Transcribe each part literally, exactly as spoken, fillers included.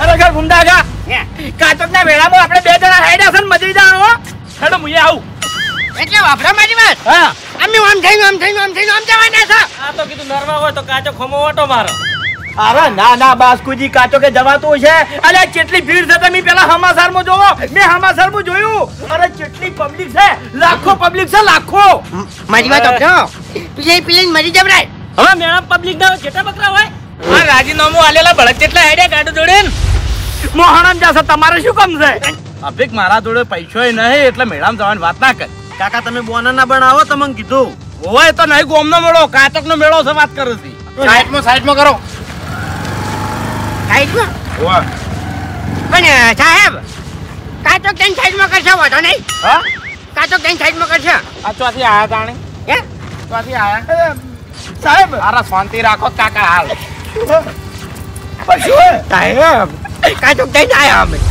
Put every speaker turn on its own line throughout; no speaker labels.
અરે ઘર ભૂમતા કા કાચકના વેળામાં આપણે બે જણા હેડ્યા છે ને મજી જાઓ હેડો મુએ આવું
એટલે વાપરા મારી વાત
હા
અમે આમ થઈને આમ થઈને આમ થઈને આમ જવાના છે
આ તો કીધું નરવા હોય તો કાચો ખમો ઓટો મારો
અરે ના ના બાસ્કુજી કાચો કે જવાતું છે અરે કેટલી ભીડ છે તમે પેલા હમાસરમાં જોવો મેં હમાસરમાં જોયું અરે કેટલી પબ્લિક છે લાખો પબ્લિક છે લાખો
મારી વાત આપજો તું જે પેલી મરી જવરાય
હવે મેળા પબ્લિક ના જેટલા બકરા હોય
આ રાજીનામું આલેલા ભળક કેટલા હેડે ગાડું જોડે મોહણમ જાશે તમારે શું કામ છે
અભિક મારા જોડે પૈસોય નહીં એટલે મેળામાં જવાની વાત ના કર કાકા તમે બોના ના બનાવો તમને કીધું હોય તો નહીં ગોમનો મેળો કાચક નો મેળો છે વાત કરું છું
સાઈડમાં સાઈડમાં કરો
સાઈડમાં
ઓય
પણ સાહેબ કાચો તેન સાઈડમાં કરશો વાતો નહીં
હા
કાચો તેન સાઈડમાં કરશો
આ ચોથી આયા તાણી
હે
ચોથી આયા
સાહેબ
અરે શાંતિ રાખો કાકા હાલ
પછી
સાહેબ કાચો તેન આયા અમે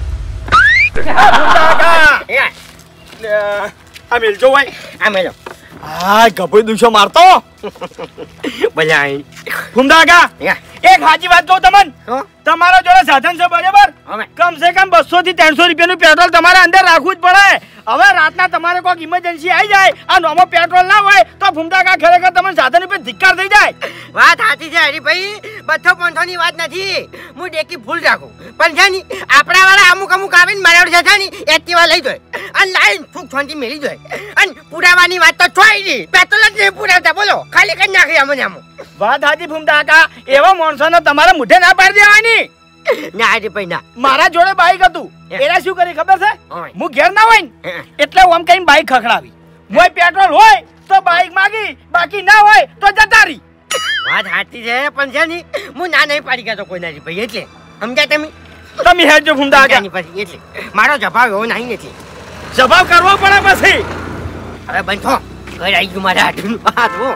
આ મિલજો ભાઈ
અમે લો
હા ગભોઈ દુશો મારતો
બજાઈ
ફુમદા કા એક હાજી વાત કહું તમને
હો
તમારા જોડે સાધન છે બરાબર
અમે
કમ સે કમ બસો થી ત્રણસો રૂપિયાનું પેટ્રોલ તમારે અંદર રાખવું જ પડે હવે રાતના તમારે કોઈક ઇમરજન્સી આવી જાય આ નોમો પેટ્રોલ ના હોય તો ફુમદા કા ખરેખર તમને સાધન ઉપર ધિક્કાર થઈ જાય
વાત સાચી છે હરીભાઈ બસો પાંચસો ની વાત નથી હું ડેકી ભૂલ રાખું પણ છે ને આપણા વાળા અમુક અમુક આવીને મારા છે ને એક્ટિવા લઈ જાય અને લાઈન સુખ શાંતિ મેળી જાય અને પુરાવાની વાત તો છોઈ નહીં પેટ્રોલ જ નહીં પુરાવતા બોલો ખાલી કરી નાખી અમને આમ
વાત હાજી ફુમદા કા એવા માણસોને તમારે મુઠે ના પાડી દેવાની
ના હરીભાઈ ના
મારા જોડે બાઈક હતું એના શું કરી ખબર છે
ઓય.
હું ઘેર ના હોય ને એટલે હું આમ કઈ બાઈક ખખડાવી મોય પેટ્રોલ હોય તો બાઈક માગી બાકી ના હોય તો જતા રહી
વાત સાચી છે પણ છે ને હું ના નહીં પાડી ગયો કોઈ ના ભાઈ એટલે સમજ્યા તમે
તમે હેજો ફુમદા કા
સમજ્યા નહીં પછી એટલે મારો જવાબ એવો નહીં નથી
જવાબ કરવો પડે પછી
હવે બંધો ઘર આવી ગયું મારા હાથનું હાથ હો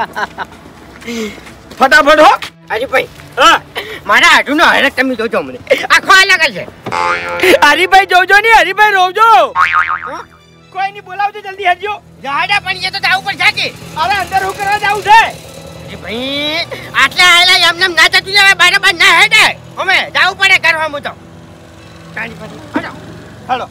ફટાફટ હો
હરીભાઈ
હા
મારા હાથનો હરક તમે જોજો મને આખો અલગ છે
હરીભાઈ જોજો ને હરીભાઈ રોજો કોઈ નહીં બોલાવજો જલ્દી હેજો
જાડા પણ એ તો જાવું પડશે કે
અરે અંદર હું કરવા જાવું છે
અરે ભાઈ આટલા આયલા એમ નામ ના જતું જવાય બરાબર ના હેડે અમે જાવું પડે કરવા હું તો કાની પછી હલો
હાલો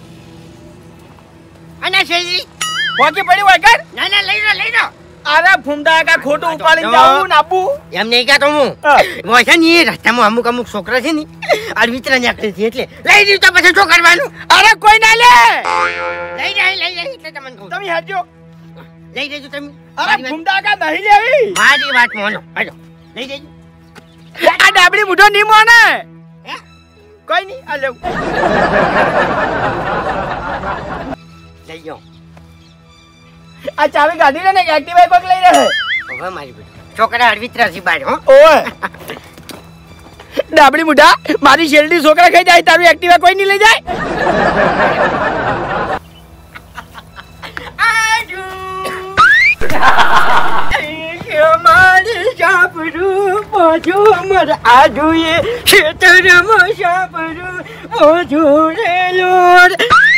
અને શેરી
પહોંચી પડી હોય કર
ના ના લઈ લો લઈ લો
અરે ફુમદા કા ખોટું ઉપાડીને જાવું ને આપવું
એમ નહીં કહેતો હું
હા.
હોય છે ને એ રસ્તામાં અમુક અમુક છોકરા છે ને આ વિતરા નીકળે છે એટલે લઈ દીધું તો પછી શું કરવાનું
અરે કોઈ ના લે
લઈ જાય લઈ જાય એટલે તમને કહું
તમે હેજો
લઈ દેજો તમે
અરે
મારી વાત-
ફુમદા કા નહીં લેવી
મારી વાત માનો હાલો લઈ દેજો
આ ડાબડી મુઢો નહીં મોને
હે?
કોઈ નહીં આ લેવું
લઈ જાઓ
આ ચાવી કાઢી લે ને એક્ટિવા કોક લઈ રહે
હવે મારી બેટી છોકરા અડવિતરા છે બાર હો
ઓય ડાબડી મુઢા મારી શેરડી છોકરા ખાઈ જાય તારું એક્ટિવા કોઈ નહીં લઈ જાય
મારી સાપરું પાછું મર આડુએ ખેતરમાં સાપરું પાછું રેલોર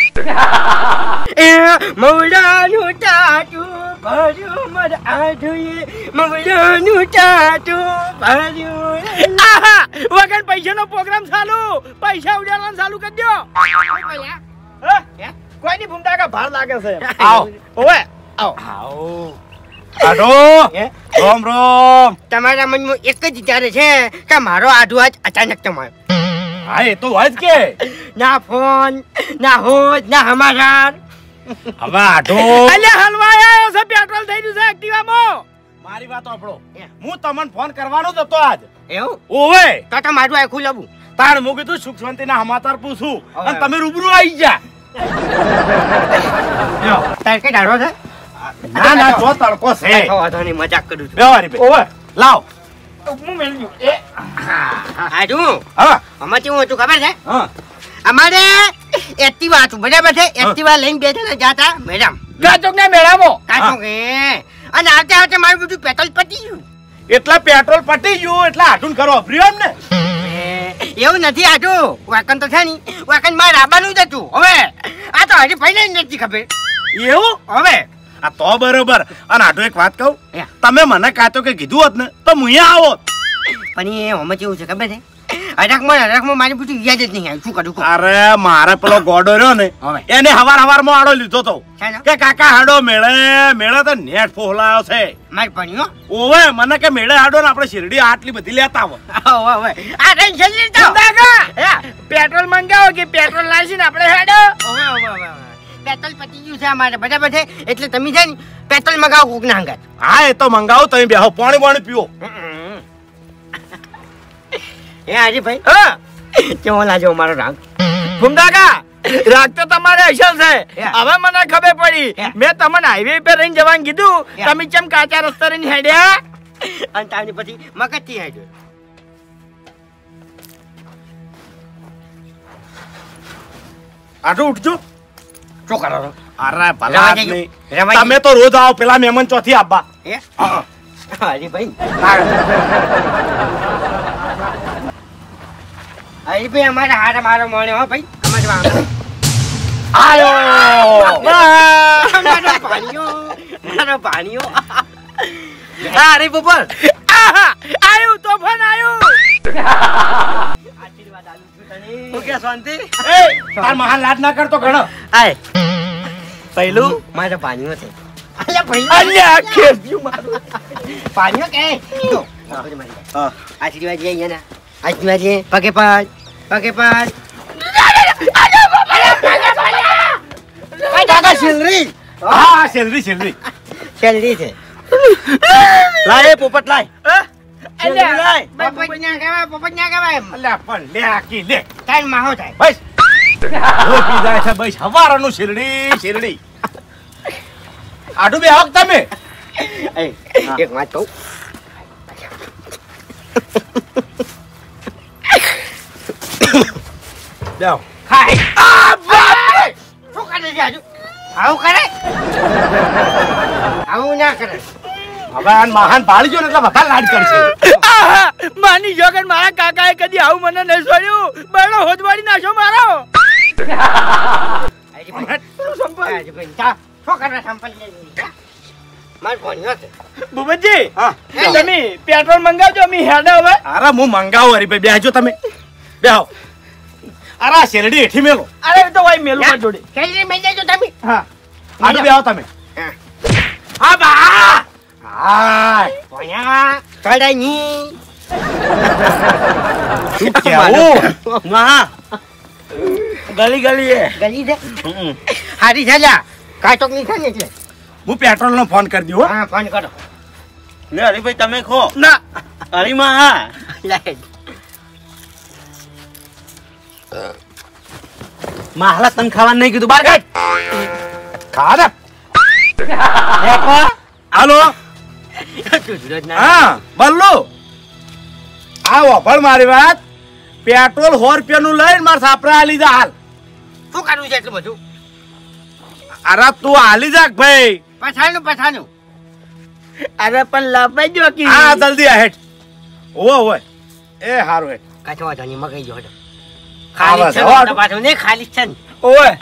એ મવડાનું ટાટું ભર્યું મર આડુએ મવડાનું ટાટું ભર્યું
આહા વગર પૈસાનો પ્રોગ્રામ ચાલુ પૈસા ઉડાડવાનું ચાલુ કરી દો હે? કોઈ નહીં ભૂમતા કા ભાર લાગે છે
આવો.
ઓય આવો
આવો આડો રોમ રોમ
તમારા મનમાં એક જ વિચાર છે કે મારો આડું આજ અચાનક તમારો
હા એ તો હોય જ કે
ના ફોન ના હોજ ના હમારાર
હવે આડો
અલ્યા હલવાઈ આવ્યો છે પેટ્રોલ થઈ ગયું છે એક્ટિવામાં
મારી વાત સાંભળો હું તમને ફોન કરવાનો જ હતો આજ
એવું
ઓવે
તો તમારું આખું લબું
તાણ હું કીધું સુખ શાંતિના સમાચાર પૂછું અને તમે રૂબરૂ આવી જા
તડકે ડાળો છે
ના ના જો તડકો છે
વાંધો વાંધો નહીં મજાક કરું છું
બેવારી બે ઓવે લાવ
હું મેળ્યું એ
આજુ
હા
આમાં કેવું હતું ખબર છે
હા
અમારે એક્ટિવા હતું બરાબર છે એક્ટિવા લઈને બે જણા જાતા મેડમ
ગાચોક ના મેળામાં
કાચું કે અને આવતે આવતે મારું બધું પેટ્રોલ પતી ગયું
એટલા પેટ્રોલ પટી ગયું એટલે આટું કરો અભર્યો એમ ને
એવું નથી આજુ વાકન તો છે ને વાકન માં રાબાનું જ હતું હવે આ તો હજી ભાઈ ને નથી ખબર
એવું
હવે
આ તો બરોબર અને આટું એક વાત કહું
યા.
તમે મને કાચો કે કીધું હોત ને તો હું અહીંયા આવો
પણ એ હમણાં કેવું છે ખબર છે હરકમાં હરકમાં મારી પૂછ્યું યાદ જ નહીં આવ્યું. શું કરું કહો?
અરે મારે પેલો ગોડો રહ્યો ને
હવે.
એને હવાર હવાર માં આડો લીધો તો
શાનો?
કે કાકા હાડો મેળે મેળે તો નેટ ફોલાયો છે.
મારી ભણ્યો
ઓવે મને કે મેળે હાડો ને આપણે શેરડી આટલી બધી લેતા આવો.
ઓવે ઓવે આ ટ્રેન જલ્દી તો
કાકા પેટ્રોલ મંગાવો કે પેટ્રોલ લાવીને આપણે હેડો.
ઓવે ઓવે ઓવે પેટ્રોલ પતી ગયું છે અમારે બરાબર છે એટલે તમે છે ને પેટ્રોલ મગાવો કોક ના હંગાત.
હા એ તો મંગાવો તમે બેહો પાણી પાણી પીવો.
એ હાજી ભાઈ
હા
કેવો લાગ્યો મારો રાગ?
ભૂમકાકા રાગ તો તમારે અસલ છે.
Yeah.
હવે મને ખબર પડી.
Yeah.
મેં તમને હાઈવે પર રહીને જવાનું કીધું.
Yeah.
તમે કેમ કાચા રસ્તે રહીને હેડ્યા?
અને તારની પછી મગજથી હેડ્યો.
આટલું ઉઠજો.
શું કરો છો?
અરે ભલા
રવા
આદમી.
જજો. રવા
તમે તો રોજ આવો પેલા મહેમાન ચોથી આપવા.
એ
હા.
હાજી ભાઈ હાજી ભાઈ અમારે હારા મારો મળ્યો હો ભાઈ અમારે વાંધો
આયો
મારો ભાણિયો મારો ભાણિયો
હા અરે બપોર
આહા! આયું તોફાન આયું.
આશીર્વાદ આલું છું તને.
શું કે શાંતિ? એ તાર મહાન લાડ ના કરતો ઘણો.
આય પહેલું મારો ભાણિયો છે. અલ્યા ભાઈ
અલ્યા ખેસ્યું મારું.
ભાણિયો કે જો
હા.
આશીર્વાદ છે અહીંયાના આશીર્વાદ છે પગે પાડ પગે પાડ કાકા શેલરી
હા સેલરી સેલરી
શેલરી છે
લાય પોપટ લાય.
અલ્યા
પોપટ ના કહેવાય પોપટ ના કહેવાય
અલ્યા પણ લે આકી લે
તાર માહો થાય
બસ રોકી જાય છે બસ હવારનું શેરડી શેરડી આડું બે હક તમે
એ એક વાત કહું
જાઓ.
ખાય આ બાપ શું કરે છે હજુ આવું કરે આવું ના કરે
હવે આ મહાન પાડી જો ને એટલે બધા લાડ કરશે.
આહા! માની જોગન મારા કાકાએ કદી આવું મને નહીં છોડ્યું. બરડો હોજવાડી નાખ્યો મારો.
હાજી ભાઈ હાજી ભાઈ જા શું કરવા સંપલ માર ભણ્યો છે
ભૂપતજી
હા.
તમે પેટ્રોલ મંગાવજો અમે હેડો હવે.
અરે હું મંગાવું હરી ભાઈ બેહજો તમે બેહો. અરે આ શેરડી હેઠી મેલો.
અરે એ તો ભાઈ મેલું માં જોડે.
શેલરી મેં જજો તમે
હા
આડું બેહો તમે.
હા.
હા બા હા
ભણ્યા ચડાઈ ની
શું કેવું
હા ગલી ગલી એ
ગલી છે હારી છે લ્યા કાચોક ની છે ને એટલે
હું પેટ્રોલ નો ફોન કરી દઉં હો.
હા ફોન કરો
લે હરીભાઈ તમે ખો
ના
હરીમાં હા
લાય
માહલા તને ખાવાનું નહીં કીધું બાર કાઢ.
ખાને
દેખો
હાલો
ગુજરાત ના
હા બલ્લુ આ વફળ મારી વાત પેટ્રોલ સો રૂપિયાનું લઈને મારે સાપરા હાલી જા હાલ.
શું કરવું છે એટલું બધું
અરે તું હાલી જા ભાઈ.
પછાણું પછાણું
અરે પણ લાભાઈ જો કી
હા જલ્દી આ હેઠ ઓવો ઓવો એ હારું હેઠ
કાચો વાંધો નહીં મગાઈ ગયો હતો
હા,
ખાલી
બસ,
છે
હવે
ને પાછું નહીં ખાલી છે ને
ઓય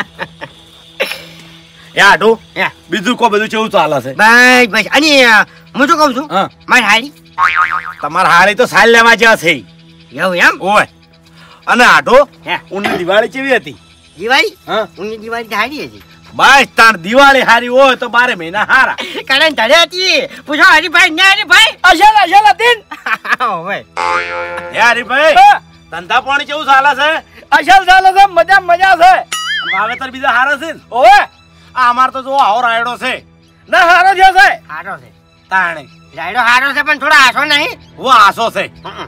એ આટું
હે.
બીજું કોઈ બધું કેવું ચાલે છે
બસ બસ અને અ, હું શું કહું છું
હા
મારી હારી
તમારે હારી તો સાલ લેવા જેવા છે
એવું એમ
ઓય અને આટો
હે.
ઉની દિવાળી કેવી હતી
દિવાળી
હા
ઉની દિવાળી તો હારી હતી
બસ તાર દિવાળી હારી હોય તો બારે મહિના હારા.
કારણ ધરે હતી પૂછો હરીભાઈ ને હરીભાઈ
અસલ અસલ હતી ને.
હવે
હે હરીભાઈ
હા,
ધંધા પાણી કેવું ચાલે છે?
અસલ ચાલે છે મજા મજા છે.
વાવેતર બીજા હારા છે ને?
ઓય
આ અમાર તો જો આવો રાયડો છે
ના હારો થયો છે.
હારો છે
તાણે
રાયડો હારો છે પણ થોડો આસો નહીં
હું આસો છે.
હમ.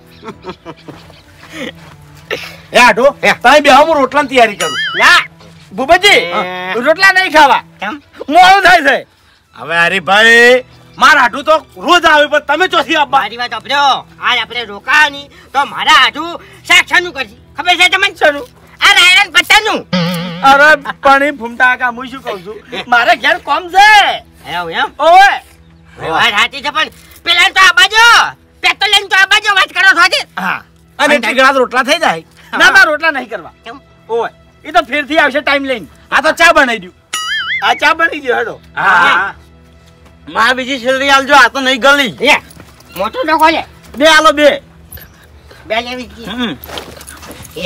હે આટો તમે બે હું રોટલાની તૈયારી કરું.
ના
ભૂપતજી
હા.
રોટલા નહીં ખાવા
કેમ
મોડું થાય છે.
હવે હરીભાઈ મારા આટું તો રોજ આવે પણ તમે ચોથી આપવા.
મારી વાત આપજો આજ આપણે રોકાવાની તો મારા હાથું સાક્ષાનું કરજી ખબર છે તમને
શેનું?
આ રાયડન પત્તાનું
અરે પાણી ફૂમતા કાકા હું શું કહું છું મારે ઘેર કોમ છે.
એવું એમ
ઓય
વાત સાચી છે પણ પેલા તો આ બાજુ પેટ્રોલ લઈને તો આ બાજુ વાત કરો છો આજે
હા
અને એટલી ગ્લાસ રોટલા થઈ જાય.
ના ના રોટલા નહીં કરવા.
કેમ
ઓય એ તો ફેરથી આવશે ટાઈમ લઈને.
આ તો ચા બનાવી દઉં.
આ ચા બની ગયો હેડો.
હા
માં બીજી શેરડી આલજો આ તો નહીં ગળી
લે મોટું ડોકો લે
બે આલો બે
બે લેવી છે.
હમ.
એ.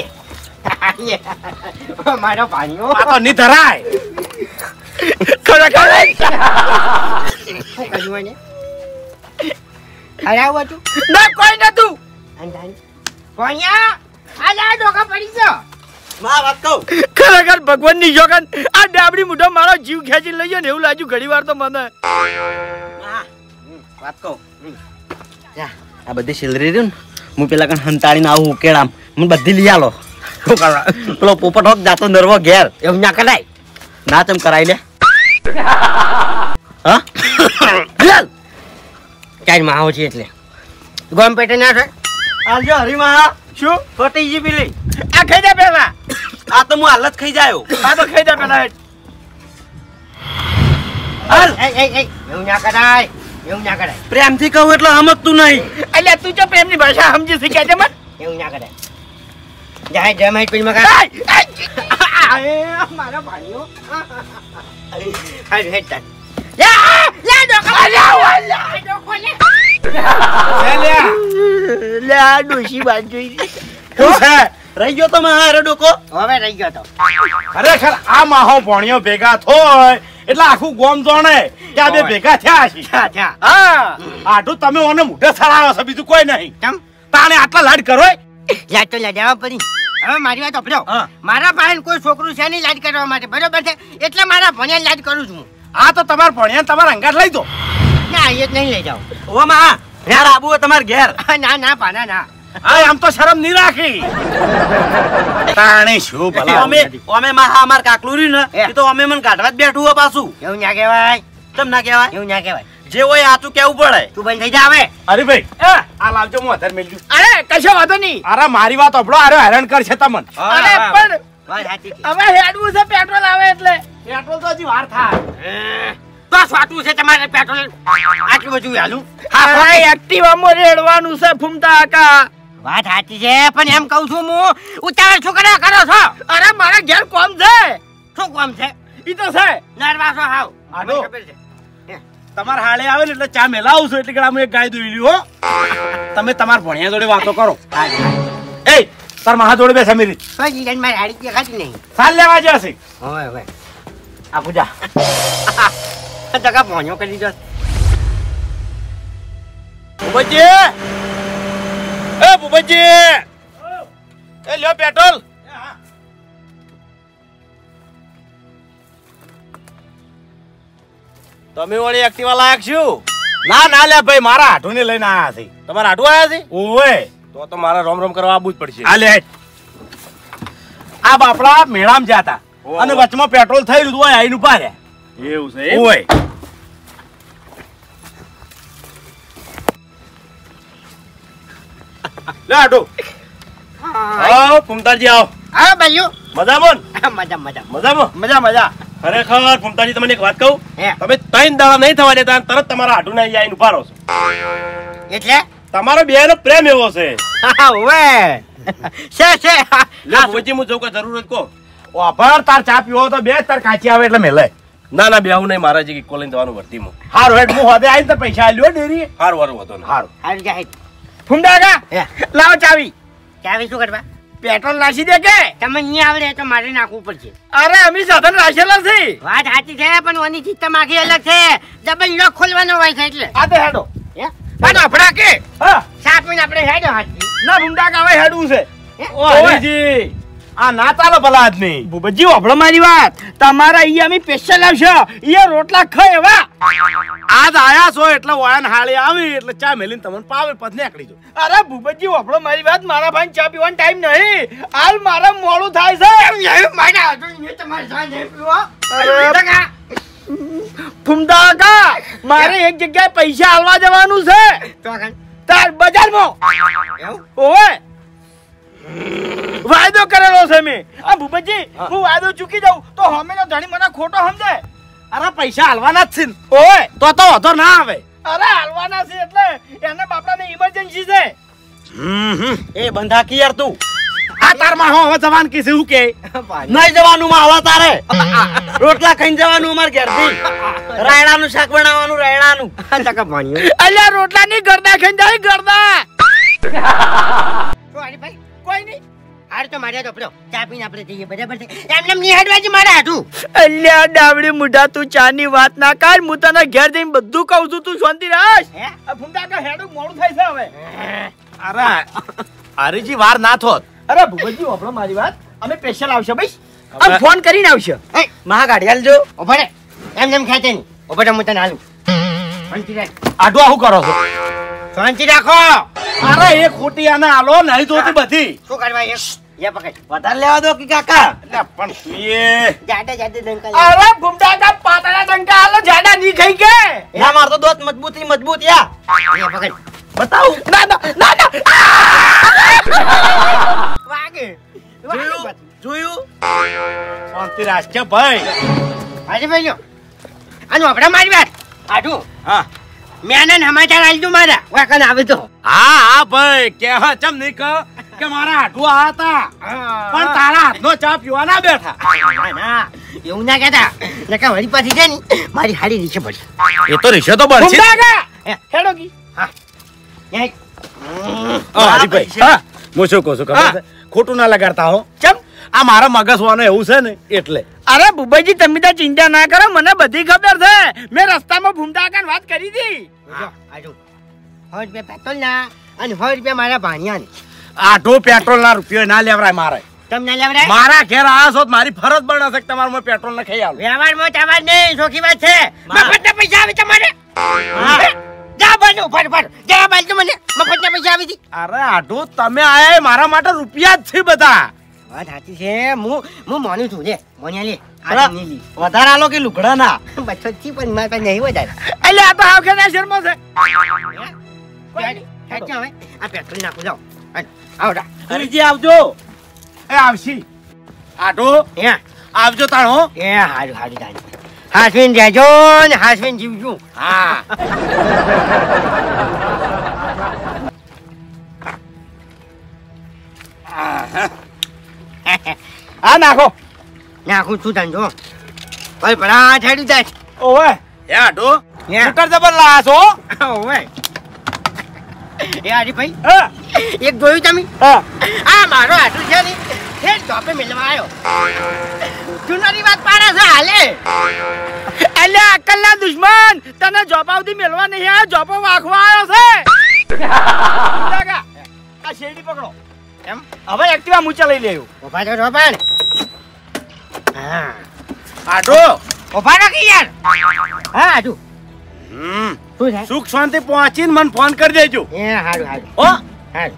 મારો પાણીઓ
આ તો નહીં ધરાય.
ખરેખર
શું કર્યું એને હરાવું હતું
ના કોઈ નતું.
અંધારી કોણ્યા આ લા ડોકા પડી ગયો.
માં વાત કહું
ખરેખર ભગવાનની જોગન આ ડાબડી મુઢો મારો જીવ ખેંચી લઈ ગયો ને એવું લાગ્યું ઘણી વાર તો મને.
માં વાત કહું જા આ બધી સિલરી રહ્યું ને હું પેલા કણ હંતાડીને આવું ઉકેડામ મને બધી લઈ આલો. શું કરવા પેલો પોપટ હોક જાતો નરવો ઘેર
એવું ના કરાય.
ના ચમ કરાઈ લે. હા
હાલ ચાર માં આવો છે એટલે ગોમ પેટે ના થાય.
આજો હરીમાં
શું
ફટી જી પેલી
આ ખાઈ જા પેલા.
આ તો હું હાલત ખાઈ જાયો.
આ તો ખાઈ જા પેલા.
હાલ
એ એ એ એવું ના કરાય એવું ના કરાય
પ્રેમથી કહું એટલે સમજતું નહીં.
અલ્યા તું જો પ્રેમની ભાષા સમજી શીખ્યા છે મન.
એવું ના કરાય. જાય જય માઈ પેલી મકા મારો પાણીઓ હાલ હેડ તાર યા લા ડોકા અલ્યા ડોકો લે
લે આ ડોશી બાજુ જોઈ.
શું છે?
રહી ગયો તો માં હારે ડોકો.
હવે રહી ગયો તો
ખરેખર આ માહો ભણ્યો ભેગા થોય એટલે આખું ગોમ જાણે કે આ બે ભેગા થયા છે.
થા થા
હા આટલું તમે ઓને મોઢે સડાવો છો બીજું કોઈ નહીં.
તમ
તાણે આટલા લાડ કરો
લાડ તો લડાવવા પડી. હવે મારી વાત સાંભળો.
હા.
મારા પાસે કોઈ છોકરું છે નહીં લાડ કરવા માટે બરોબર છે એટલે મારા ભણ્યા લાડ કરું છું હું.
આ તો તમારા ભણ્યા તમારા અંગાત લઈ દો.
ના એ જ નહીં લઈ જાઓ.
ઓ માં યાર આબુ હોય તમારે ઘેર.
ના ના પાના ના
આ આમ તો શરમ નહીં રાખી. તાણે શું ભલા
અમે અમે માં હા અમાર કાકલું રહ્યું ને એ તો અમે મને કાઢવા જ બેઠું હોય પાછું.
એવું ના કહેવાય
કેમ ના કહેવાય?
એવું ના કહેવાય.
જે હોય આચું કેવું પડે.
તું બંધ થઈ જા હવે.
અરે ભાઈ આ લાવજો હું આધાર મેળ્યું.
અરે કશો વાંધો નહીં.
અરે મારી વાત સાંભળો અરે હેરાન કરશે તમને.
અરે પણ
વાત સાચી છે.
હવે હેડવું છે પેટ્રોલ આવે એટલે.
પેટ્રોલ તો હજી વાર થાય.
તો સ્વાટું છે તમારે પેટ્રોલ આટલું બધું હાલું.
હા એક્ટિવામાં રેડવાનું છે ફૂમતા કાકા.
વાત સાચી છે પણ એમ કહું છું હું ઉતાવળ છોકરા કરો છો.
અરે મારા ઘેર કોમ છે.
શું કામ છે?
ઈ તો છે.
નરવાસો હાવ.
આડો.
મને ખબર છે.
તમારે હાલે આવે ને એટલે ચા મેલાવું છું એટલે કે હું એક ગાય દોઈ લ્યો હો. તમે તમારા ભણ્યા જોડે વાતો કરો. એ તાર મહા જોડે બેસા મેરી
તો જીજન મારી હાડી દેખાતી નહીં.
સાલ લેવા જશે.
હવે હવે
આ પૂજા
ટકા ભોણ્યો કરી દીધો.
ભૂપતજી એ ભૂપતજી એ લ્યો પેટ્રોલ. તમે વળી એક્ટિવા લાયક છું? ના ના લે ભાઈ મારા આઠું ને લઈને આયા છે. તમારા આઠું આયા છે? ઓવે તો તો મારા રોમ રોમ કરવા આવવું જ પડશે. આ લે આ બાપડા મેળામ જાતા અને વચમાં પેટ્રોલ થઈ રહ્યું હોય આઈને ઉભા રહ્યા. એવું છે ઓવે લે આટો આવો ફૂમતાજી આવો.
હા ભાઈઓ
મજામાં ને?
મજા મજા
મજામાં
મજા મજા.
ખરેખર ફૂમતાજી તમને એક વાત કહું
હે.
તમે ત્રણ દાડા નહીં થવા દેતા અને તરત તમારા આટું ના આઈને ઉભા રહો છો.
એટલે
તમારો બે નો પ્રેમ એવો છે.
હા ઓવે છે છે
લે ભુજી હું જઉં કે જરૂર જ કહો. વાપર તાર ચા પીવો તો બે તાર કાચી આવે એટલે મેલે. ના ના બેહું નહીં મારા જે કોલિંગ જવાનું વર્તીમાં. હારું હેડ હું હવે આવીને તો પૈસા આલ્યો ડેરી. હારું હારું હતો ને હારું.
હારું જાય.
ફૂમતા કાકા
હે.
લાવો ચાવી.
ચાવી શું કરવા?
પેટ્રોલ નાખી દે કે.
તમે નહીં આવડે તો મારે નાખવું પડશે.
અરે અમે સાધન રાખેલા છે.
વાત સાચી છે પણ ઓની સિસ્ટમ આખી અલગ છે. ડબલ લોક ખોલવાનો હોય છે એટલે.
આ તો હેડો.
હે?
પણ આપડા કે હા
સાત મિનિટ આપણે હેડો હાથી.
ના ફૂમતા કાકા હવે હેડવું છે.
હે?
ઓ હરીજી આ ના ચાલો ભલા આદમી.
ભૂપતજી વાપરો મારી વાત. તમારા અહીંયા અમે સ્પેશિયલ આવશે. અહીંયા રોટલા ખાય એવા.
આજ આયા છો એટલે વાયન હાળી આવી એટલે ચા મેલીને તમને પાવે પદ નીકળી જો.
અરે ભૂપતજી વાપરો મારી વાત. મારા ભાઈ ચા પીવાનો ટાઈમ નહીં. હાલ મારા મોડું થાય છે.
મારે હાથું નહીં તમારે સાંજ નહીં પીવો.
અરે.
ટકા.
ફૂમતા કાકા મારે એક જગ્યાએ પૈસા હાલવા જવાનું છે.
તો કાંઈ.
તાર બજારમાં
એવું?
ઓવે વાયદો કરેલો છે મેં. આ ભૂપતજી હું વાયદો ચૂકી જાઉં તો હમેનો ધણી મને ખોટો સમજે.
અરે પૈસા હાલવાના જ છે ને.
ઓવે
તો તો વધો ના આવે.
અરે હાલવાના છે એટલે એને બાપડાને ઇમરજન્સી છે.
એ બંધાકી યાર તું.
આ તાર માં હવે જવાન કી છે હું કે
નહીં જવાનું માં હવા તારે. રોટલા ખાઈને જવાનું અમાર ઘેરથી. રાયડાનું શાક બનાવવાનું રાયડાનું.
ટકા ભણ્યો.
અલ્યા રોટલા ની ગરદા ખાઈને જાય ગરદા.
તો હરીભાઈ
કોઈ નહીં.
હાર તો માર્યા તો પેલો ચા પીને આપણે જઈએ બરાબર છે એમને નિહાળવાજી મારે હાટું
અલ્યા ડાવડી મુઢા તું ચાની વાત ના કર. હું તને ઘેર જઈને બધું કહું છું, તું શાંતિ રાખ.
હે
આ ફૂમતા કા હેડું મોડું થાય છે હવે.
અરે હરીજી વાર ના થોત.
અરે ભૂપતજી વાપરો મારી વાત. અમે સ્પેશિયલ આવશે ભાઈ.
હવે-
અમે ફોન કરીને આવશે.
હે
મહા ગાડી હાલજો.
ઉભા રે એમ એમ ખાતે નહીં ઉભા રે હું તને હાલું શાંતિ રાખ
આડું આવું કરો છો?
શાંતિ રાખો
અરે એ ખોટી આને આલો નહીં જોતી બધી.
શું કરવા એક યા પકડ
વધારે લેવા દો કે કાકા.
એટલે પણ તું એ
જાડે જાડે ડંકા
અરે ફૂમતા કા પાતળા ડંકા હાલો જાડા નહીં ખાઈ કે.
ના માર તો દોત મજબૂતી મજબૂત યા.
યા પકડ
બતાવું.
ના ના ના ના.
વાગે
જોયું જોયું.
શાંતિ રાખજે ભાઈ.
આજે ભાઈ લ્યો આનું આપણે મારી વાત આડું
હા
મેનન સમાચાર આલજો મારા વાકન આવે તો
હા હા ભાઈ કે હા ચમ નહીં કહો કે મારા હાડું આ હતા પણ તારા હાથનો ચા પીવા ના બેઠા.
ના ના એવું ના કહેતા નકા વળી પાછી છે ને મારી હાડી નીચે પડી
એ તો રીક્ષા તો બળશે.
ફૂમતા કા હેડો કી.
હા ન્યાય.
હા, હરીભાઈ. હા, હું શું કહું છું ખબર છે? ખોટું ના લગાડતા હો.
ચમ.
આ મારા મગજવાનું એવું છે ને એટલે.
અરે ભૂપતજી તમે તો ચિંતા ના કરો, મને બધી ખબર છે. મેં રસ્તામાં ફૂમતા કાન વાત કરી હતી.
જો આડું સો રૂપિયા પેટ્રોલ ના અને સો રૂપિયા મારા ભાણિયા ને
આઢો પેટ્રોલ ના રૂપિયો ના લેવરાય મારે.
તમને લેવડાય
મારા ઘેર આવ્યા છો તો મારી ફરજ બને છે કે તમારે હું પેટ્રોલ ના ખાઈ આવું.
વ્યવહારમાં ચાવા નહીં સોખી વાત છે
માં.
મફતના પૈસા આવે તમારે જા બાજુ ફર ફર જા બાજુ મને મફતના પૈસા આવી હતી
અરે આઢો તમે આયા એ મારા માટે રૂપિયા જ છે બધા.
વાત સાચી છે હું હું માનું છું લે મોનિયા લે
અરે,
આ નીલી
વધારે આલો કે લુગડા ના.
બચ્ચો થી પણ મારા પાસે નહીં વધારે
એટલે આ તો હાવ ખેના શર્મો છે.
સાચું હવે આ પેટ્રોલ નાખું જાઓ આવડા
હરીજી આવજો.
એ આવશી આઢો
હે
આવજો તાણ હો.
એ હારું હારું જાણી હાસવીન રહેજો ને હાસવીન જીવજો
હા
આ નાખો.
નાખું છું ધંધો ભાઈ ભલા છેડું જાય
ઓવે
એ આઢો
હે
શંકર જબર લાયા છો.
ઓવે એ હારી ભાઈ
હા
એક જોયું તમે
હા.
આ મારો હાથું છે ને ફેર ચોપે મેળવા આવ્યો જૂનાની વાત પાડે છે હાલે
એટલે અક્કલના દુશ્મન તને જોપાવથી મેળવા નહીં આવ્યો, જોપો વાખવા આવ્યો છે. ફૂમતા કા, આ શેરડી પકડો.
એમ
હવે એક્ટિવા મૂચા લઈ લેવું.
ઉભા તો રોપાણ હા
આઢો
ઉભા રાખી યાર હા હાજુ
હમ
શું થાય
સુખ શાંતિ પહોંચીને મને ફોન કરી દેજો.
એ હારું હારું
હો
હારું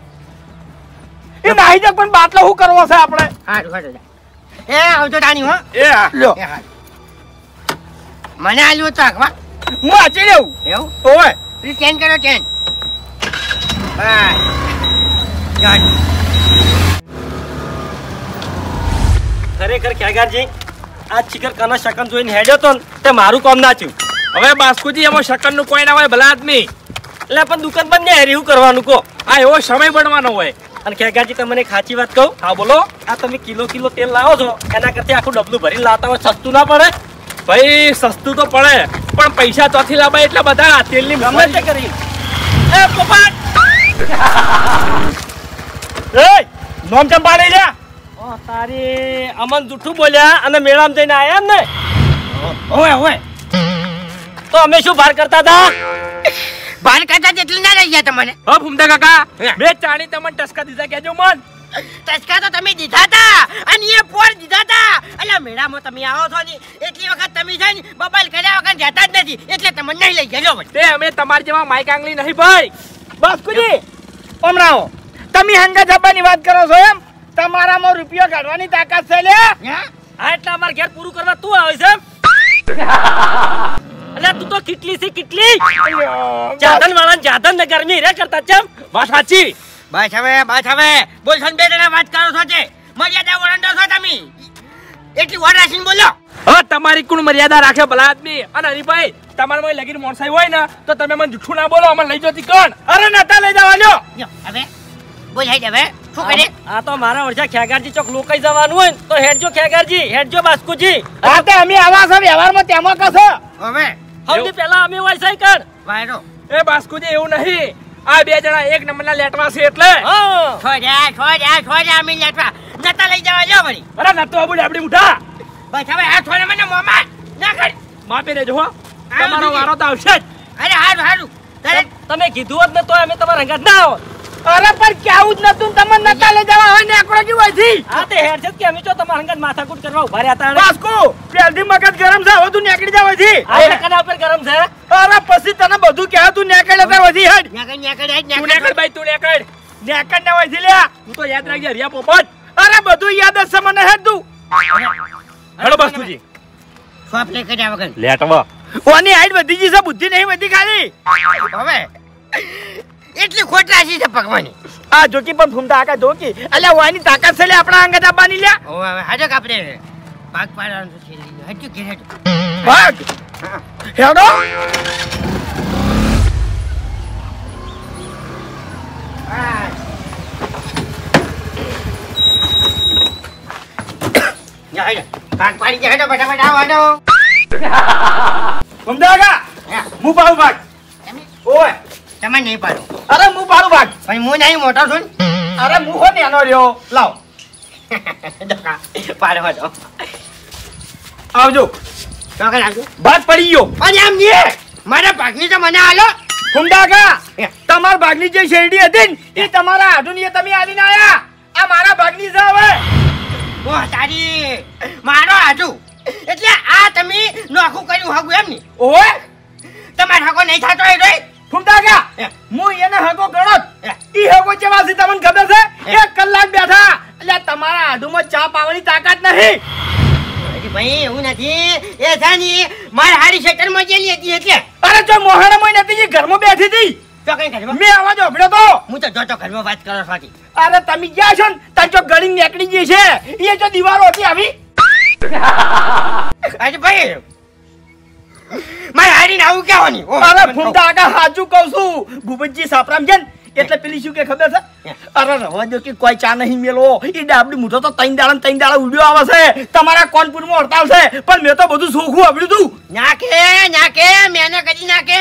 એ નાહી જા પણ બાટલો શું કરવો છે આપણે?
હારું હારું એ આવજો તાણી હો
એ હા
લ્યો
એ હારું મને આલ્યું તો આખવા
હું વાંચી લેવું.
એવું
ઓવે
તું ચેન કરો ચેન બસ જાણ
ખરેખર ખેગારજી આ ચિકર કના શકન જોઈને હેડ્યો તો ને તે મારું કામ ના થયું.
હવે બાસ્કુજી એમાં શકન નું કોઈ ના હોય ભલા આદમી.
એટલે પણ દુકાન બંધ ને હેરી કરવાનું કો.
આ એવો સમય બનવાનો હોય.
અને ખેગારજી તમને એક સાચી વાત કહું.
હા બોલો.
આ તમે કિલો કિલો તેલ લાવો છો એના કરતા આખું ડબલું ભરીને લાવતા હોય સસ્તું ના પડે?
ભાઈ સસ્તું તો પડે પણ પૈસા ચોથી લાવાય એટલે બધા તેલની
ગમે તે કરી.
એ પોપટ
એ નોમ ચંપા લઈ જા.
ઓ તારી અમન જૂઠું બોલ્યા અને મેળામાં જઈને આયા એમ ને?
ઓય ઓય
તો અમે શું ભાર કરતા હતા?
બાર કરતા જેટલી ના રહી ગયા તમને
હો ફૂમતા કાકા બે ચાણી તમને ટસકા દીધા કેજો મન.
ટચકા તો તમે દીધા તા અને એ પોર દીધા તા એટલે મેળામાં તમે આવો છો ને એટલી વખત તમે છે ને બબાલ કર્યા વગર જતા જ નથી એટલે તમને નહીં લઈ ગયો
તે અમે તમારી જેવા માઈક આંગલી નહીં ભાઈ.
બાસ્કુજી હમણાં તમે હંગા જબ્બાની વાત કરો છો એમ? તમારામાં રૂપિયો કાઢવાની તાકાત છે લે?
હા એટલે અમારે ઘેર પૂરું કરવા તું આવે છે એમ? અલ્યા તું તો કેટલી છે કેટલી જાધન વાળા જાધન ને ગરમી રે કરતા ચમ.
વાત સાચી.
બસ હવે બસ હવે બોલ છો ને બે જણા વાત કરો છો છે મર્યાદા ઓળંડો છો તમે એટલી વાર રાખીને બોલો
હવે તમારી કોણ મર્યાદા રાખે ભલા આદમી. અને હરીભાઈ તમારામાં લગીન મોણસાઈ હોય ને તો તમે મને જૂઠું ના બોલો અમને લઈ જતી કોણ.
અરે નતા લઈ જવા લ્યો.
લ્યો, હવે બોલ હેડ હવે શું કરે
આ તો મારા ઓરછા ખેગારજી ચોક લોકાઈ જવાનું હોય ને તો હેડજો ખેગારજી હેડજો બાસ્કુજી.
હા તે અમે આવા છે વ્યવહારમાં તેમાં કશો.
હવે
સૌથી પહેલા અમે હોય છે કણ
વાયરો
એ બાસ્કુજી એવું નહીં આ બે જણા એક નંબરના લેટવા છે એટલે
છોડ્યા છોડ્યા છોડ્યા અમે લેટવા નતા લઈ જવા જો વળી
અરે નતો આબુ લેબડી ઉઠા
બસ હવે આ છોડે મને મોમાં ના કરી
માપી દેજો હો તમારો વારો તો આવશે જ
અરે હારું હારું તરત
તમે કીધું હોત ને તો અમે તમારા અંગાત ના આવત.
અરે પણ કેવું જ નતું તમને નતા લઈ જવા હોય ને આકડો કેવો થી
હા તે હેડ છે કે અમે જો તમારા અંગાત માથાકૂટ કરવા ઉભા રહ્યા હતા.
બાસ્કો પેલથી મગજ ગરમ છે હવે તું નીકળી જાવ થી
આ કના ઉપર ગરમ છે.
અરે પછી તને બધું કહે તું નીકળે તાર વધી હેડ
ન્યા ન્યા કરી
તું
ન્યા
નેકળ ભાઈ તું નેકળ
નીકળ ને વધી લ્યા
તું તો યાદ રાખજે રિયા પોપટ
અરે બધું યાદ જ છે મને હેડ તું
હેડો બાસ્કુજી
સ્વાપ લે કર્યા વગર
લેટવા
ઓની હાઈટ વધી ગઈ છે બુદ્ધિ નહીં વધી ખાલી
હવે એટલી ખોટ રાશી છે ભગવાની
આ જોકી પણ ફૂમતા આકા જોકી અલ્યા ઓની તાકાત છે લે આપણા અંગત આપવાની લ્યા
હવે હવે હાજો કાપડે ભાગ પાડવાનું છે હજુ ઘેર હજુ
ભાગ હેડો
જા હાજો ભાગ પાડી જા હાજો ફટાફટ આવો હાજો
ફૂમતા આકા હું પાડું ભાગ ઓય
તમે નહીં પાડો
અરે હું પાડું ભાગ
પણ હું નહીં મોટો છું
અરે હું હો નેનો રહ્યો લાવ
પાડો હાજો
આવજો
ચોકડ આવજો
ભાગ પડી ગયો
અને આમ નહીં મારા ભાગની તો મને હાલો
ફૂમતા આકા તમાર ભાગની જે શેરડી હતી ને એ તમારા આધુનિય તમે આવીને આયા આ મારા ભાગની છે હવે
ઓ તારી મારો હાજુ એટલે આ તમે નોખું કર્યું હગું એમ ની
ઓય
તમારે હગો નહીં થતો એ રહી
ફૂમતા આકા હું એને હગો ગણો ઈ હગો કેવા છે તમને ખબર છે એક કલાક બેઠા એટલે તમારા આધુમાં ચા પાવાની તાકાત નહીં
ભાઈ એવું નથી એ જાની મારે હારી શેતરમાં જેલી હતી એટલે
અરે જો મોહણામાં નથી જે ઘરમાં બેઠી હતી
તો કઈ ઘરમાં
મેં અવાજ ઓભળ્યો તો
હું તો જોતો ઘરમાં વાત કરો છો
અરે તમે ગયા છો ને તાર જો ગળી નીકળી ગઈ છે એ જો દીવારો હતી આવી
અરે ભાઈ મારે હારી ને આવું કહેવાની
અરે ફૂમતા આગા સાચું કહું છું ભૂપતજી સાપરામ છે ને એટલે પેલી શું કે ખબર છે અરે રવા દો કે કોઈ ચા નહીં મેલો એ ડાબડી મૂઠો તો ત્રણ દાડા ત્રણ દાડા ઉડ્યો આવે છે તમારા કોનપુરમાં હડતાલ છે પણ મેં તો બધું સોખું આપડ્યું તું
નાખે નાખે મેને કરી નાખે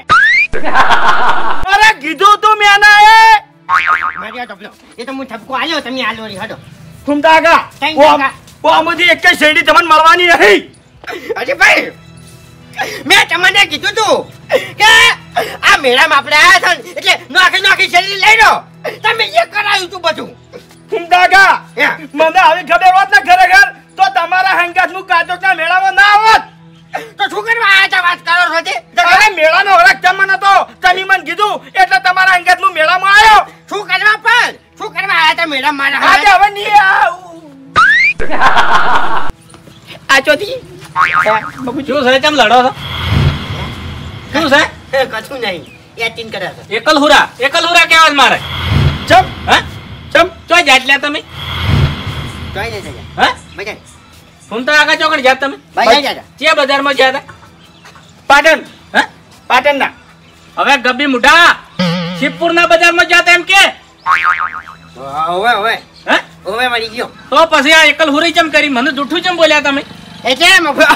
અરે કીધું તું મેં ના એ
મારી આ ટપલો એ તો હું ઠપકો આલ્યો તમે આલો રી હડો
ફૂમતા આગા
ત્રણ
ઓ
દાડા.
ઓ આમાંથી એક જ શેરડી તમને મળવાની નહીં
અરે ભાઈ મેં તમને કીધું તું કે આ મેળામાં આપણે આયા હતા ને એટલે નોખી નોખી શેરડી લઈ લો તમે એ કરાયું તું બધું
ફૂમતા આગા
હે.
મને આવી ખબર હોત ને ખરેખર તો તમારા હંગાતનું કાચોકના મેળામાં ના આવત
તો શું કરવા આયા હતા વાત કરો છો તે
અરે મેળાનો હરખ ચમન હતો તમે મને કીધું એટલે તમારા અંગતનું મેળામાં આવ્યો
શું કરવા પણ શું કરવા આયા હતા મેડમ મારા
આજે હવે નહીં આવું આ ચોથી
શું છે કેમ લડો છો શું છે
કશું નહીં એક્ટિંગ કરે છે
એકલ હુરા એકલ હુરા કેવા છે મારે
ચમ
હે
ચમ
ચોય જાટલ્યા તમે
જોઈ નહીં જજા
હે
બજાય
ફૂમતા આગા ચોકડ જાત તમે
બજાય જજા
ચિયા બજારમાં ગયા હતા
પાટણ
હે
પાટણના
હવે ગબ્બી મુઢા શિવપુરના બજારમાં જાત એમ કે
ઓવે ઓવે
હે
ઓવે મળી ગયો
તો પછી આ એકલ હુરી ચમ કરી મને જૂઠું ચમ બોલ્યા તમે
એટલે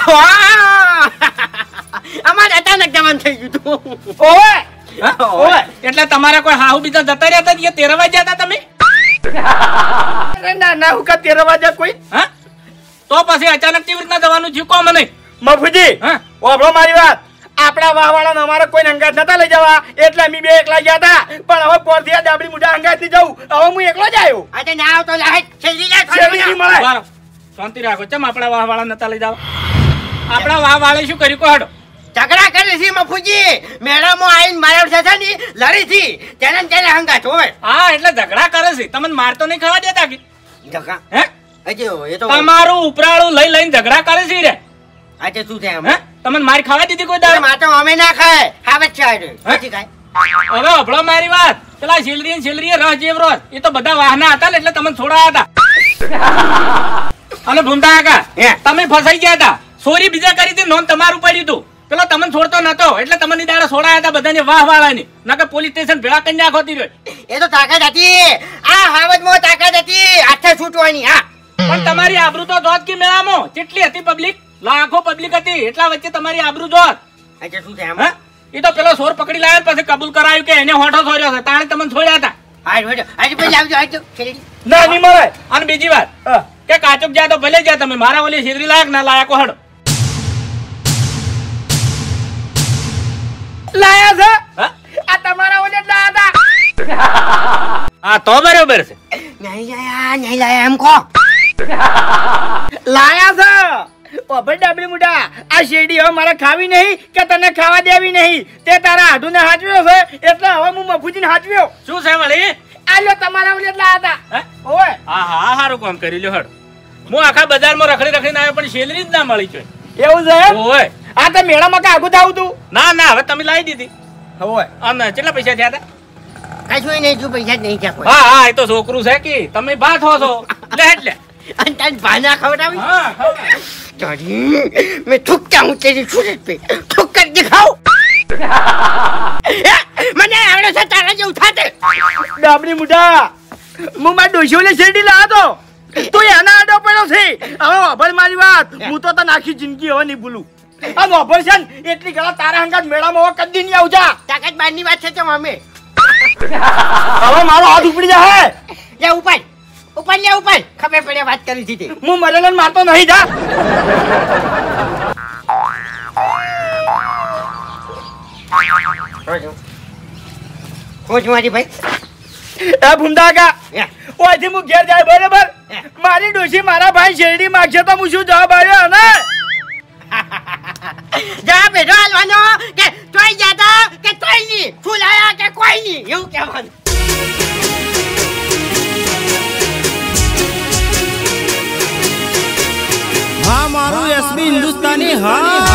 અમારે અચાનક જવાનું થઈ ગયું તું
ઓવે
હે? ઓય, એટલે તમારા કોઈ હાહુ બીજા જતા રહ્યા હતા કે તેરવા ગયા હતા તમે
અરે ના ના હું કા તેર વાગ્યા કોઈ
હે તો પછી અચાનક કેવી રીતના જવાનું થયું કહો મને
મફુજી
હે
ઓભળો મારી વાત આપણા વાહવાળાને અમારે કોઈ અંગાત નતા લઈ જવા એટલે અમે બે એકલા ગયા હતા પણ હવે પોરથી આ ડાબડી મુઢા અંગાત ની જવું હવે હું એકલો જ આવ્યો
આજે ના આવતો લાહે છેલ્લી લે
શેરડી નહીં મળે
બરાબર. શાંતિ રાખો ચમ આપણા વાહ વાળા નતા લઈ જાવ આપણા વાહ વાળે શું કર્યું કહો હેડો
ઝઘડા કરી છે મફુજી મેળામાં આવીને મારા સાથે ની લડી થી તેને ને તેને હંગાત હોય
હા એટલે ઝઘડા કરે છે તમને મારતો નહીં ખાવા દેતા કે
ઝઘડા
હે
હજી એ તો
તમારું ઉપરાળું લઈ લઈને ઝઘડા કરે છે રે
આજે શું થાય
હે તમને મારી ખાવા દીધી કોઈ દાડો
માતો અમે ના ખાય ખાવે જ છે આજે પછી ખાય
હવે અભળો મારી વાત પેલા શીલરી ને શીલરી રસ જેવ રસ એ તો બધા વાહના હતા ને એટલે તમને છોડાયા હતા અને ભૂમતા કાકા
હે.
તમે ફસાઈ ગયા હતા સોરી બીજા કરી હતી નોંધ તમારું પડ્યું હતું પેલો તમને છોડતો નતો એટલે તમને દાડા છોડાયા હતા બધાને વાહ વાળાની નકર પોલીસ સ્ટેશન ભેળા કરી નાખો તી રહ્યો.
એ તો તાકાત હતી આ હાવજમાં તાકાત હતી હાથે છૂટવાની હા
પણ તમારી આબરૂ તો જોત કે મેળામાં કેટલી હતી પબ્લિક લાખો પબ્લિક હતી એટલા વચ્ચે તમારી આબરૂ જોત
આજે શું થાય
હે?
આમાં
એ તો પેલો સોર પકડી લાવ્યો પછી કબૂલ કરાયું કે એને હોઠો છોડ્યો છે તાણે તમને છોડ્યા હતા.
હાલ વડો હાજી ભાઈ આવજો આવજો શેરડી.
ના નહીં મળે.
અને બીજી વાત
હા.
કે કાચુક જાય તો ભલે જાય તમે મારા ઓલી શેરડી લાયક ના લાયક હડો
લાયા છે
હા?
આ તમારા ઓલે જ લાયા હતા.
હા તો બરોબર છે.
નહીં લાયા નહીં લાયા એમ કહો.
લાયા છે ઓભર ડાબડી મુડા. આ શેરડી હવે મારે ખાવી નહીં કે તને ખાવા દેવી નહીં. તે તારા હાડુને હાચવ્યો છે એટલે હવે હું મફુજીને હાચવ્યો.
શું છે વળી?
આ લ્યો તમારા ઓલે જ લાયા હતા.
હે?
ઓય
હા હા સારું કામ કરી લ્યો હડ. હું આખા બજારમાં રખડી રખડીને આવ્યો પણ શેરડી જ ના મળી છે.
એવું છે એમ?
ઓય
આ તો મેળામાં કાગુ થાવું તું.
ના ના હવે તમે લાવી દીધી.
ઓય
અને કેટલા પૈસા થયા હતા?
કશું નહીં જો પૈસા જ નહીં થયા કોઈ.
હા હા એ તો છોકરું છે કે તમે બાત હો છો લે એટલે.
અને તારી ભાના ખવડાવી.
હા ખવડાય.
તારી મેં થૂકતા હું તેરી સુરત પે થૂક કર દિખાઉ. મને આવડે છે તારા જેવું થાતે.
ડાબડી મુડા હું મારા ડોશીઓને શેરડી લાવ્યો તો તું એના આડો પડ્યો છે. હવે વાભળ મારી વાત હું તો તને આખી જિંદગી હવે નહીં ભૂલું. આ વાભળ છે ને એટલી ગળા તારા હંગાત મેળામાં હવે કદી નહીં આવજા.
તાકાત બારની વાત છે તો અમે
હવે મારો હાથ ઉપડી જાય.
લે ઉપર ઉપર લે ઉપર ખબર પડે વાત કરી દીધી.
હું મરેલો મારતો નહીં જા.
કોચ મારી ભાઈ
એ ભૂમડા કા ઓયથી હું ઘેર જાય બરાબર. મારી ડોશી મારા ભાઈ શેરડી માગશે તો હું શું જવાબ આવ્યો ને?
જવાબ એનો હાલવાનો કે તોય જાતા કે તોય નહીં ફૂલાયા કે કોઈ નહીં એવું કહેવાનું.
હા મારું એસબી હિન્દુસ્તાની હા